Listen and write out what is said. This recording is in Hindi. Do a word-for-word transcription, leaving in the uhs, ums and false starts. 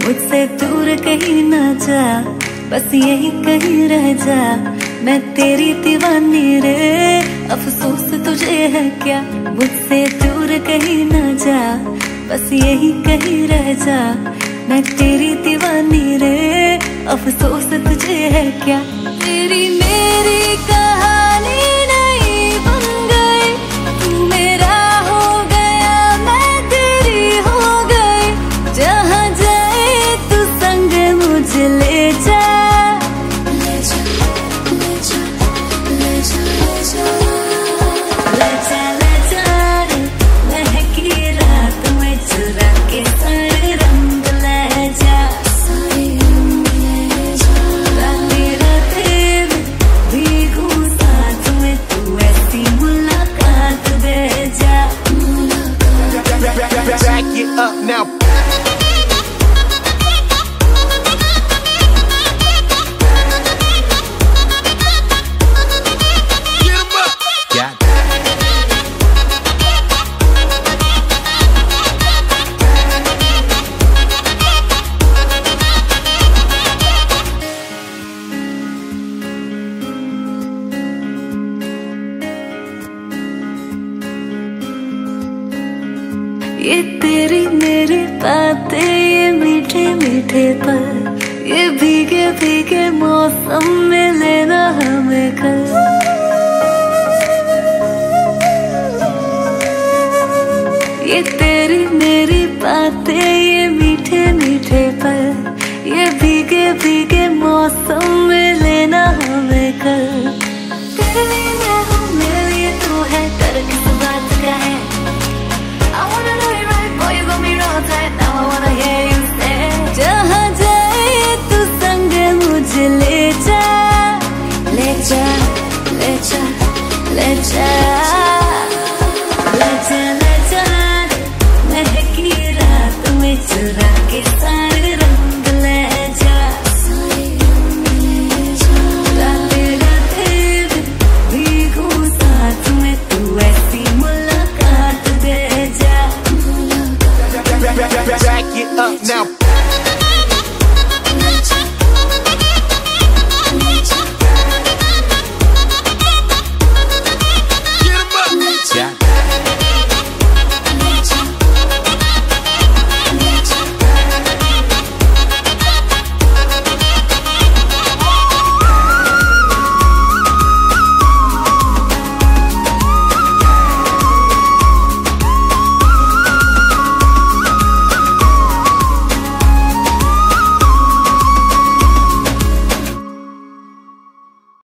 मुझसे दूर कहीं ना जा, बस यही कहीं रह जा। मैं तेरी दीवानी रे, अफसोस तुझे है क्या। मुझसे दूर कहीं ना जा, बस यही कहीं रह जा। मैं तेरी दीवानी रे, अफसोस तुझे है क्या। तेरी मेरी कहानी नहीं बन गई, तू मेरा हो गया मैं तेरी हो गई। जहाँ जाए तू संग मुझे ले जा। Back it up now. Get 'em up. Got ये तेरी मेरी बातें, ये मीठे मीठे पल, ये भीगे भीगे मौसम में लेना हमें कल। ये तेरी मेरी बातें,